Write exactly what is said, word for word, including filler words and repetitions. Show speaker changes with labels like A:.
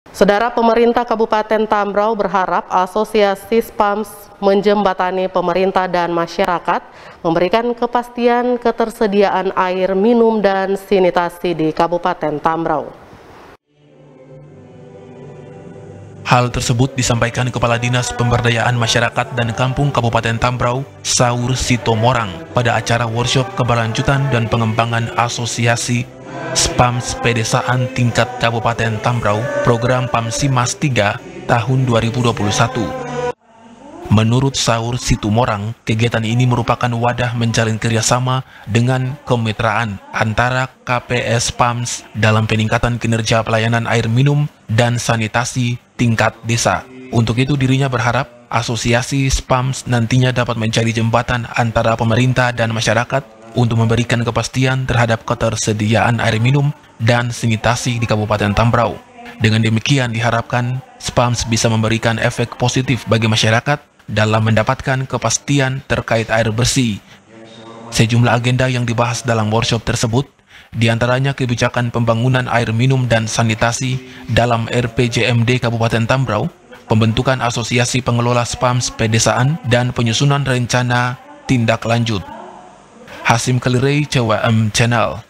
A: Saudara, pemerintah Kabupaten Tambrau berharap Asosiasi Spams menjembatani pemerintah dan masyarakat memberikan kepastian ketersediaan air minum dan sanitasi di Kabupaten Tambrau.
B: Hal tersebut disampaikan Kepala Dinas Pemberdayaan Masyarakat dan Kampung Kabupaten Tambrau, Saur Sitomorang, pada acara workshop keberlanjutan dan pengembangan Asosiasi Spams Pedesaan tingkat Kabupaten Tambrau, program Pamsimas tiga tahun dua ribu dua puluh satu. Menurut Saur Situmorang, kegiatan ini merupakan wadah menjalin kerjasama dengan kemitraan antara K P S Spams dalam peningkatan kinerja pelayanan air minum dan sanitasi tingkat desa. Untuk itu dirinya berharap Asosiasi Spams nantinya dapat menjadi jembatan antara pemerintah dan masyarakat untuk memberikan kepastian terhadap ketersediaan air minum dan sanitasi di Kabupaten Tambrau. Dengan demikian diharapkan Spams bisa memberikan efek positif bagi masyarakat dalam mendapatkan kepastian terkait air bersih. Sejumlah agenda yang dibahas dalam workshop tersebut, diantaranya kebijakan pembangunan air minum dan sanitasi dalam R P J M D Kabupaten Tambrau, pembentukan asosiasi pengelola Spams pedesaan, dan penyusunan rencana tindak lanjut. Hasim Kalirei, C W M Channel.